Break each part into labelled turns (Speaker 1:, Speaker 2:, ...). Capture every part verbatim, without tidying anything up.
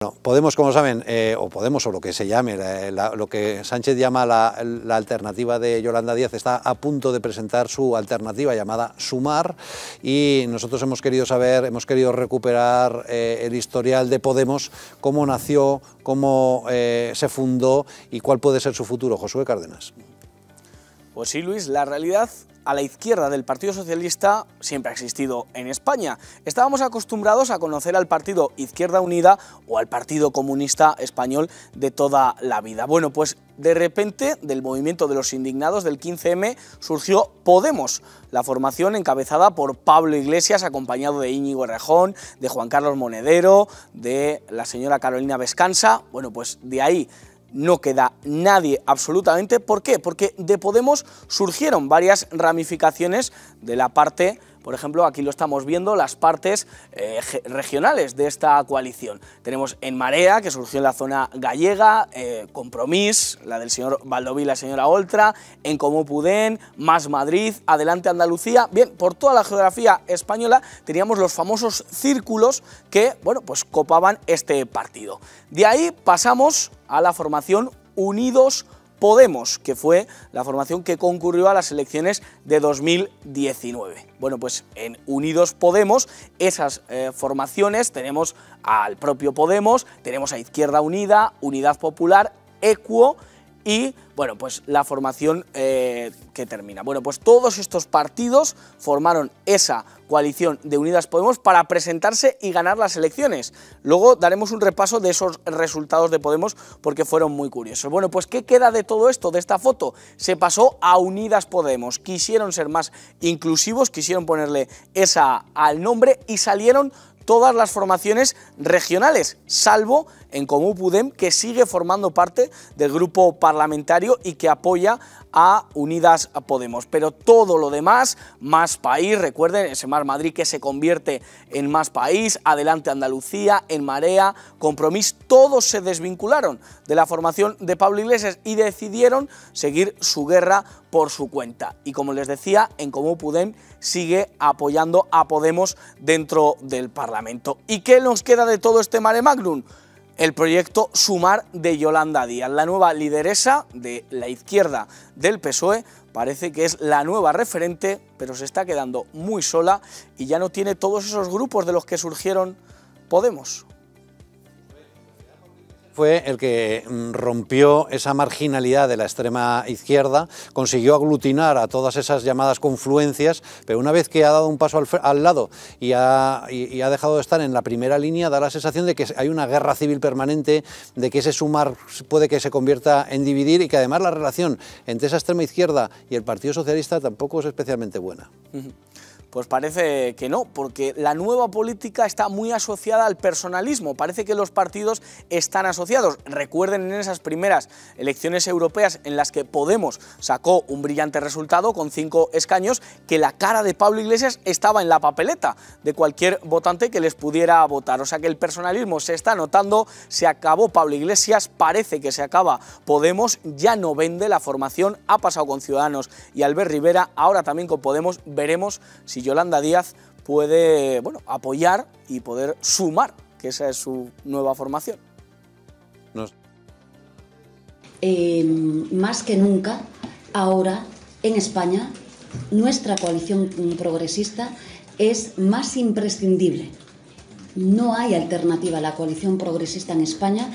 Speaker 1: No, Podemos, como saben, eh, o Podemos, o lo que se llame, la, la, lo que Sánchez llama la, la alternativa de Yolanda Díaz, está a punto de presentar su alternativa llamada Sumar, y nosotros hemos querido saber, hemos querido recuperar eh, el historial de Podemos, cómo nació, cómo eh, se fundó y cuál puede ser su futuro. Josué Cárdenas.
Speaker 2: Pues sí, Luis, la realidad a la izquierda del Partido Socialista siempre ha existido en España. Estábamos acostumbrados a conocer al partido Izquierda Unida o al Partido Comunista Español de toda la vida. Bueno, pues de repente del movimiento de los indignados del quince eme surgió Podemos, la formación encabezada por Pablo Iglesias, acompañado de Íñigo Errejón, de Juan Carlos Monedero, de la señora Carolina Vescansa. Bueno, pues de ahí no queda nadie absolutamente. ¿Por qué? Porque de Podemos surgieron varias ramificaciones de la parte, por ejemplo, aquí lo estamos viendo, las partes eh, regionales de esta coalición. Tenemos En Marea, que surgió en la zona gallega, eh, Compromís, la del señor Baldoví y la señora Oltra, En Comú Podem, Más Madrid, Adelante Andalucía. Bien, por toda la geografía española teníamos los famosos círculos que, bueno, pues copaban este partido. De ahí pasamos a la formación Unidos Podemos, que fue la formación que concurrió a las elecciones de dos mil diecinueve. Bueno, pues en Unidos Podemos, esas eh, formaciones, tenemos al propio Podemos, tenemos a Izquierda Unida, Unidad Popular, Equo y, bueno, pues la formación eh, que termina. Bueno, pues todos estos partidos formaron esa coalición de Unidas Podemos para presentarse y ganar las elecciones. Luego daremos un repaso de esos resultados de Podemos porque fueron muy curiosos. Bueno, pues ¿qué queda de todo esto, de esta foto? Se pasó a Unidas Podemos. Quisieron ser más inclusivos, quisieron ponerle esa al nombre y salieron todas las formaciones regionales, salvo En Comú Podem, que sigue formando parte del grupo parlamentario y que apoya a Unidas Podemos. Pero todo lo demás, Más País, recuerden, ese Más Madrid que se convierte en Más País, Adelante Andalucía, En Marea, Compromís, todos se desvincularon de la formación de Pablo Iglesias y decidieron seguir su guerra por su cuenta. Y como les decía, En Comú Podem sigue apoyando a Podemos dentro del Parlamento. ¿Y qué nos queda de todo este mare magnum? El proyecto Sumar de Yolanda Díaz, la nueva lideresa de la izquierda del P S O E, parece que es la nueva referente, pero se está quedando muy sola y ya no tiene todos esos grupos de los que surgieron Podemos.
Speaker 1: Fue el que rompió esa marginalidad de la extrema izquierda, consiguió aglutinar a todas esas llamadas confluencias, pero una vez que ha dado un paso al, al lado y ha, y, y ha dejado de estar en la primera línea, da la sensación de que hay una guerra civil permanente, de que ese sumar puede que se convierta en dividir y que además la relación entre esa extrema izquierda y el Partido Socialista tampoco es especialmente buena.
Speaker 2: Uh-huh. Pues parece que no, porque la nueva política está muy asociada al personalismo, parece que los partidos están asociados. Recuerden en esas primeras elecciones europeas en las que Podemos sacó un brillante resultado con cinco escaños, que la cara de Pablo Iglesias estaba en la papeleta de cualquier votante que les pudiera votar. O sea que el personalismo se está notando, se acabó Pablo Iglesias, parece que se acaba Podemos, ya no vende la formación, ha pasado con Ciudadanos y Albert Rivera, ahora también con Podemos, veremos si Yolanda Díaz puede, bueno, apoyar y poder sumar, que esa es su nueva formación.
Speaker 1: Nos...
Speaker 3: Eh, más que nunca, ahora en España, nuestra coalición progresista es más imprescindible. No hay alternativa a la coalición progresista en España.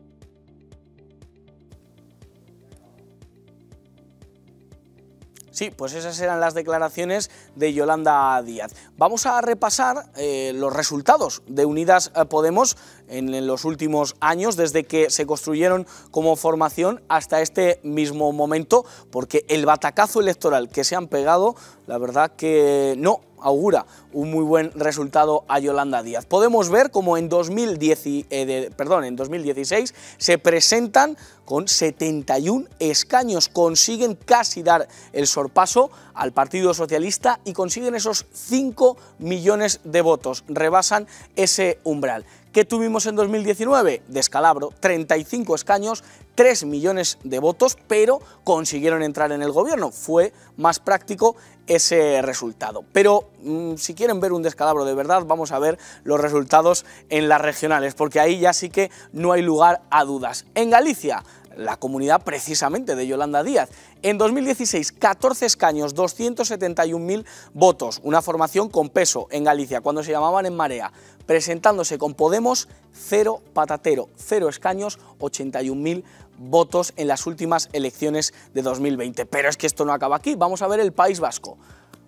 Speaker 2: Sí, pues esas eran las declaraciones de Yolanda Díaz. Vamos a repasar eh, los resultados de Unidas Podemos en, en los últimos años, desde que se construyeron como formación hasta este mismo momento, porque el batacazo electoral que se han pegado, la verdad que no augura un muy buen resultado a Yolanda Díaz. Podemos ver cómo en, dos mil diez, eh, de, perdón, en dos mil dieciséis se presentan con setenta y un escaños, consiguen casi dar el sorpaso al Partido Socialista y consiguen esos cinco millones de votos, rebasan ese umbral. ¿Qué tuvimos en dos mil diecinueve? Descalabro, treinta y cinco escaños, tres millones de votos, pero consiguieron entrar en el gobierno. Fue más práctico ese resultado. Pero mmm, si quieren ver un descalabro de verdad, vamos a ver los resultados en las regionales, porque ahí ya sí que no hay lugar a dudas. En Galicia, la comunidad precisamente de Yolanda Díaz. En dos mil dieciséis, catorce escaños, doscientos setenta y un mil votos, una formación con peso en Galicia, cuando se llamaban En Marea, presentándose con Podemos, cero patatero, cero escaños, ochenta y un mil votos en las últimas elecciones de dos mil veinte. Pero es que esto no acaba aquí, vamos a ver el País Vasco.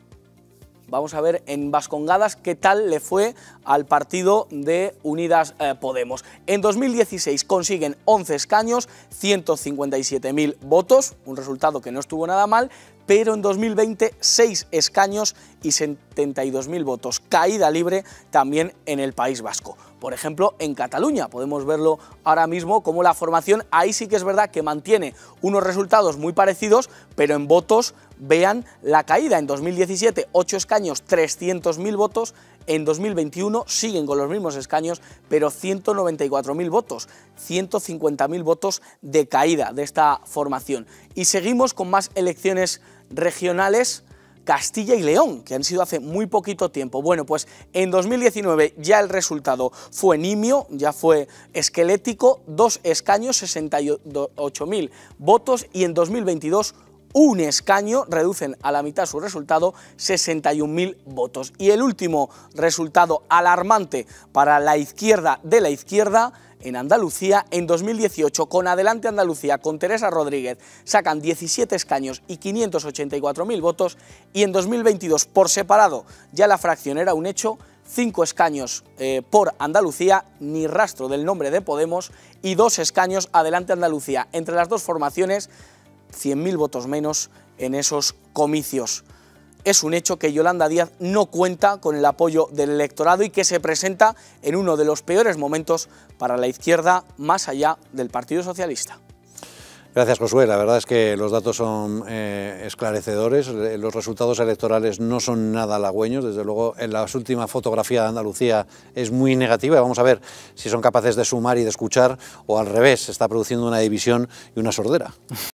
Speaker 2: Vamos a ver en Vascongadas qué tal le fue al partido de Unidas eh, Podemos. En dos mil dieciséis consiguen once escaños, ciento cincuenta y siete mil votos, un resultado que no estuvo nada mal, pero en dos mil veinte seis escaños y setenta y dos mil votos, caída libre también en el País Vasco. Por ejemplo, en Cataluña, podemos verlo ahora mismo como la formación, ahí sí que es verdad que mantiene unos resultados muy parecidos, pero en votos vean la caída. En dos mil diecisiete, ocho escaños, trescientos mil votos, en dos mil veintiuno siguen con los mismos escaños, pero ciento noventa y cuatro mil votos, ciento cincuenta mil votos de caída de esta formación. Y seguimos con más elecciones regionales. Castilla y León, que han sido hace muy poquito tiempo. Bueno, pues en dos mil diecinueve ya el resultado fue nimio, ya fue esquelético, dos escaños, sesenta y ocho mil votos, y en dos mil veintidós un escaño, reducen a la mitad su resultado, sesenta y un mil votos. Y el último resultado alarmante para la izquierda de la izquierda, en Andalucía, en dos mil dieciocho, con Adelante Andalucía, con Teresa Rodríguez, sacan diecisiete escaños y quinientos ochenta y cuatro mil votos, y en dos mil veintidós, por separado, ya la fracción era un hecho, cinco escaños eh, por Andalucía, ni rastro del nombre de Podemos, y dos escaños Adelante Andalucía. Entre las dos formaciones, cien mil votos menos en esos comicios. Es un hecho que Yolanda Díaz no cuenta con el apoyo del electorado y que se presenta en uno de los peores momentos para la izquierda más allá del Partido Socialista.
Speaker 1: Gracias, Josué. La verdad es que los datos son eh, esclarecedores, los resultados electorales no son nada halagüeños, desde luego en la última fotografía de Andalucía es muy negativa, y vamos a ver si son capaces de sumar y de escuchar, o al revés, se está produciendo una división y una sordera.